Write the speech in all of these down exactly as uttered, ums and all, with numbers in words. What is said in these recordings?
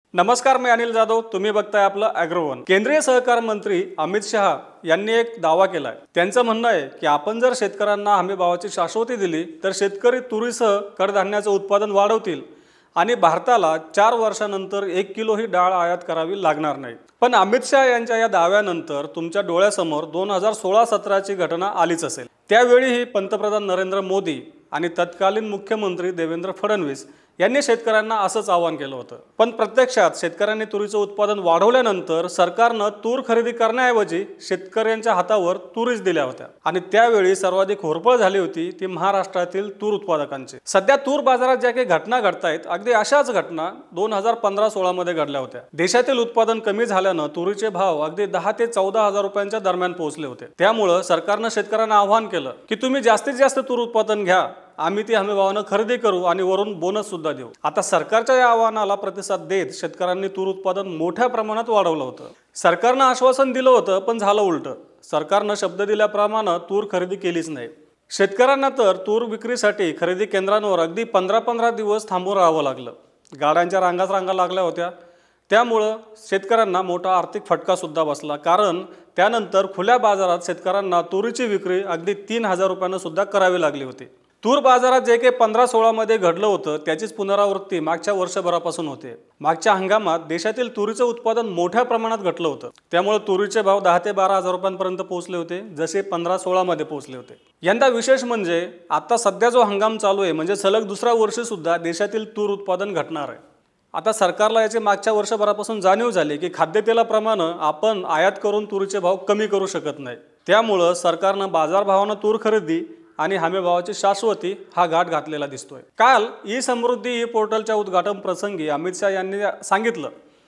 नमस्कार, मी अनिल जाधव. तुम्ही बघताय आपलं ॲग्रोवन. केंद्रीय सहकार मंत्री अमित शहा यांनी एक दावा केलाय. त्यांचं म्हणणं आहे की आपण जर शेतकऱ्यांना हमी भावाची शाश्वती दिली तर शेतकरी तुरीसह कडधान्याचं उत्पादन वाढवतील आणि भारताला चार वर्षानंतर एक किलो ही डाळ आयात करावी लागणार नाही. पण अमित शहा यांच्या या दाव्यानंतर तुमच्या डोळ्यासमोर दोन हजार सोळा सतराची घटना आलीच असेल. त्यावेळीही पंतप्रधान नरेंद्र मोदी आणि तत्कालीन मुख्यमंत्री देवेंद्र फडणवीस यांनी शेतकऱ्यांना असंच आवाहन केलं होतं. पण प्रत्यक्षात शेतकऱ्यांनी तुरीचं उत्पादन वाढवल्यानंतर सरकारनं तूर खरेदी करण्याऐवजी शेतकऱ्यांच्या हातावर तुरीच दिल्या होत्या आणि त्यावेळी सर्वाधिक होरपळ झाली होती ती महाराष्ट्रातील तूर उत्पादकांची. सध्या तूर बाजारात ज्या काही घटना घडतायत अगदी अशाच घटना दोन हजार पंधरा सोळा मध्ये घडल्या होत्या. देशातील उत्पादन कमी झाल्यानं तुरीचे भाव अगदी दहा ते चौदा हजार रुपयांच्या दरम्यान पोहोचले होते. त्यामुळे सरकारनं शेतकऱ्यांना आवाहन केलं की तुम्ही जास्तीत जास्त तूर उत्पादन घ्या, आम्ही ती हमी भावानं खरेदी करू आणि वरून बोनस सुद्धा देऊ. आता सरकारच्या या आवाहनाला प्रतिसाद देत शेतकऱ्यांनी तूर उत्पादन मोठ्या प्रमाणात वाढवलं होतं. सरकारनं आश्वासन दिलं होतं पण झालं उलटं. सरकारनं शब्द दिल्याप्रमाणे तूर खरेदी केलीच नाही. शेतकऱ्यांना तर तूर विक्रीसाठी खरेदी केंद्रांवर अगदी पंधरा पंधरा दिवस थांबून राहावं लागलं. गाड्यांच्या रांगाच रांगा लागल्या होत्या. त्यामुळं शेतकऱ्यांना मोठा आर्थिक फटका सुद्धा बसला, कारण त्यानंतर खुल्या बाजारात शेतकऱ्यांना तुरीची विक्री अगदी तीन हजार रुपयांना सुद्धा करावी लागली होती. तूर बाजारात जे काही पंधरा सोळा मध्ये घडलं होतं त्याचीच पुनरावृत्ती मागच्या वर्षभरापासून होते. मागच्या हंगामात देशातील तुरीचं उत्पादन मोठ्या प्रमाणात घटलं होतं. त्यामुळे तुरीचे भाव दहा ते बारा हजार रुपयांपर्यंत पोहोचले होते, जसे पंधरा सोळा मध्ये पोहोचले होते. यंदा विशेष म्हणजे आता सध्या जो हंगाम चालू आहे म्हणजे सलग दुसऱ्या वर्षी सुद्धा देशातील तूर उत्पादन घटणार आहे. आता सरकारला याची मागच्या वर्षभरापासून जाणीव झाली की खाद्यतेलाप्रमाणे आपण आयात करून तुरीचे भाव कमी करू शकत नाही. त्यामुळं सरकारनं बाजारभावानं तूर खरेदी आणि हमी भावाची शाश्वती हा घाट घातलेला दिसतोय. काल ई समृद्धी ई पोर्टलच्या उद्घाटन प्रसंगी अमित शहा यांनी सांगितलं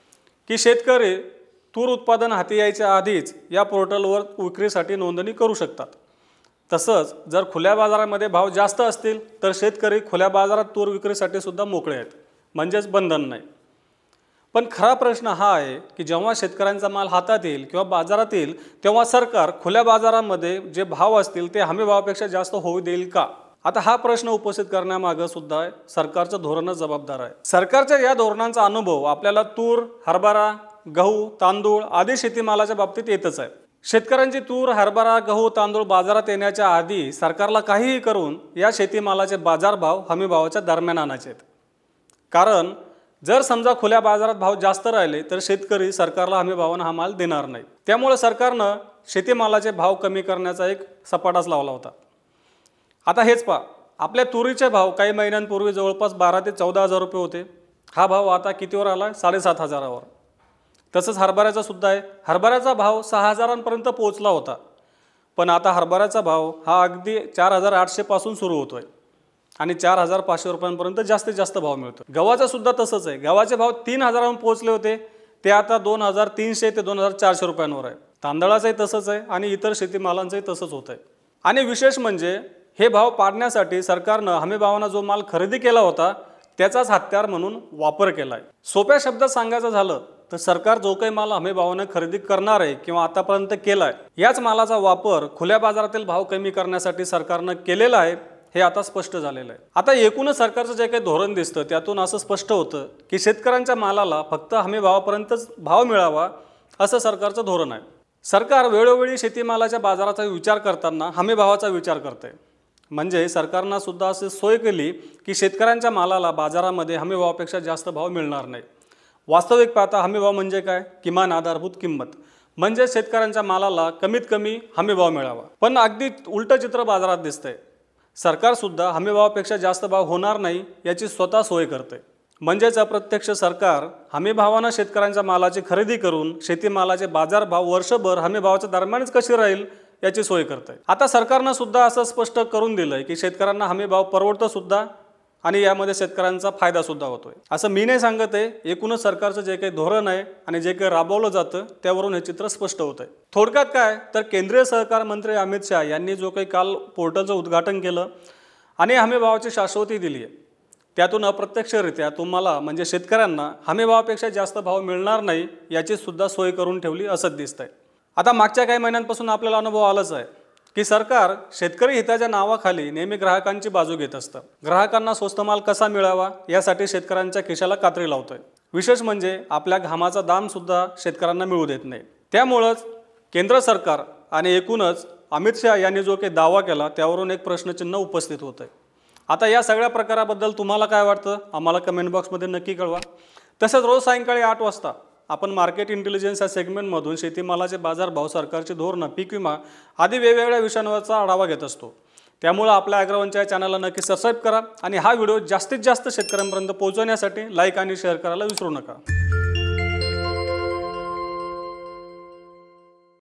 की शेतकरी तूर उत्पादन हाती यायच्या आधीच या पोर्टलवर विक्रीसाठी नोंदणी करू शकतात. तसंच जर खुल्या बाजारामध्ये भाव जास्त असतील तर शेतकरी खुल्या बाजारात तूर विक्रीसाठी सुद्धा मोकळे आहेत, म्हणजेच बंधन नाही. पण खरा प्रश्न हा आहे की जेव्हा शेतकऱ्यांचा माल हातात येईल किंवा बाजारात येईल तेव्हा सरकार खुल्या बाजारामध्ये जे भाव असतील ते हमी भावापेक्षा जास्त होऊ देईल का? आता हा प्रश्न उपस्थित करण्यामागे सुद्धा सरकारचं धोरणच जबाबदार आहे. सरकारच्या या धोरणांचा अनुभव आपल्याला तूर, हरभरा, गहू, तांदूळ आदी शेतीमालाच्या बाबतीत येतच आहे. शेतकऱ्यांची तूर, हरभरा, गहू, तांदूळ बाजारात येण्याच्या आधी सरकारला काहीही करून या शेतीमालाचे बाजारभाव हमी भावाच्या दरम्यान आणायचे आहेत. कारण जर समजा खुल्या बाजारात भाव जास्त राहिले तर शेतकरी सरकारला हमी भावानं हा माल देणार नाही. त्यामुळे सरकारनं शेतीमालाचे भाव कमी करण्याचा एक सपाटाच लावला होता. आता हेच पहा, आपल्या तुरीचे भाव काही महिन्यांपूर्वी जवळपास बारा ते चौदा हजार रुपये होते. हा भाव आता कितीवर आला? साडेसात हजारावर. तसंच हरभऱ्याचा सुद्धा आहे. हरभऱ्याचा भाव सहा हजारांपर्यंत पोहोचला होता, पण आता हरभऱ्याचा भाव हा अगदी चार हजार आठशे पासून सुरू होतोय आणि चार हजार पाचशे रुपयांपर्यंत जास्तीत जास्त भाव मिळतो. गव्हाचा सुद्धा तसंच आहे. गव्हाचे भाव तीन हजारांवर पोहोचले होते, ते आता दोन हजार तीनशे ते दोन हजार चारशे रुपयांवर आहे. तांदळाचंही तसंच आहे आणि इतर शेतीमालांचंही तसंच होत आहे. आणि विशेष म्हणजे हे भाव पाडण्यासाठी सरकारनं हमी भावानं जो माल खरेदी केला होता त्याचाच हत्यार म्हणून वापर केला आहे. सोप्या शब्दात सांगायचं झालं तर सरकार जो काही माल हमी भावानं खरेदी करणार आहे किंवा आतापर्यंत केला आहे याच मालाचा वापर खुल्या बाजारातील भाव कमी करण्यासाठी सरकारनं केलेला आहे हे आता स्पष्ट झालेलं आहे. आता एकूणच सरकारचं जे काही धोरण दिसतं त्यातून असं स्पष्ट होतं की शेतकऱ्यांच्या मालाला फक्त हमी भावापर्यंतच भाव मिळावा असं सरकारचं धोरण आहे. सरकार वेळोवेळी शेतीमालाच्या बाजाराचा विचार करताना हमी भावाचा विचार करते. म्हणजे सरकारनं सुद्धा अशी सोय केली की शेतकऱ्यांच्या मालाला बाजारामध्ये हमी भावापेक्षा जास्त भाव मिळणार नाही. वास्तविक पाहता हमी भाव म्हणजे काय? किमान आधारभूत किंमत. म्हणजे शेतकऱ्यांच्या मालाला कमीत कमी हमी भाव मिळावा. पण अगदी उलटं चित्र बाजारात दिसतंय. सरकार सुद्धा हमी भावापेक्षा जास्त भाव होणार नाही याची स्वतः सोय करते. म्हणजेच अप्रत्यक्ष सरकार हमी भावानं शेतकऱ्यांच्या मालाची खरेदी करून शेतीमालाचे बाजारभाव वर्षभर हमी भावाच्या दरम्यानच कशी राहील याची सोय करते. आता सरकारनं सुद्धा असं स्पष्ट करून दिलंय की शेतकऱ्यांना हमी भाव परवडतो सुद्धा आणि यामध्ये शेतकऱ्यांचा फायदा सुद्धा होतोय. असं मी नाही सांगत आहे, एकूणच सरकारचं जे काही धोरण आहे आणि जे काही राबवलं जातं त्यावरून हे चित्र स्पष्ट होत आहे. थोडक्यात काय तर केंद्रीय सहकार मंत्री अमित शहा यांनी जो काही काल पोर्टलचं उद्घाटन केलं आणि हमी भावाची शाश्वती दिली आहे त्यातून अप्रत्यक्षरित्या तुम्हाला म्हणजे शेतकऱ्यांना हमी भावापेक्षा जास्त भाव मिळणार नाही याची सुद्धा सोय करून ठेवली असंच दिसतंय. आता मागच्या काही महिन्यांपासून आपल्याला अनुभव आलाच आहे की सरकार शेतकरी हिताच्या नावाखाली नेहमी ग्राहकांची बाजू घेत असतं. ग्राहकांना स्वस्त माल कसा मिळावा यासाठी शेतकऱ्यांच्या खिशाला कात्री लावतोय. विशेष म्हणजे आपल्या घामाचा दामसुद्धा शेतकऱ्यांना मिळू देत नाही। त्यामुळंच केंद्र सरकार आणि एकूणच अमित शहा यांनी जो काही दावा केला त्यावरून एक प्रश्नचिन्ह उपस्थित होतं आहे। आता या सगळ्या प्रकाराबद्दल तुम्हाला काय वाटतं आम्हाला कमेंट बॉक्समध्ये नक्की कळवा। तसंच रोज सायंकाळी आठ वाजता आपण मार्केट इंटेलिजन्स या सेगमेंटमधून शेतीमालाचे बाजारभाव, सरकारची धोरणं, पीक विमा आदी वेगवेगळ्या विषयांवरचा आढावा घेत असतो। त्यामुळे आपल्या ॲग्रोवनच्या या चॅनलला नक्की सबस्क्राईब करा आणि हा व्हिडिओ जास्तीत जास्त शेतकऱ्यांपर्यंत पोहोचवण्यासाठी लाईक आणि शेअर करायला विसरू नका।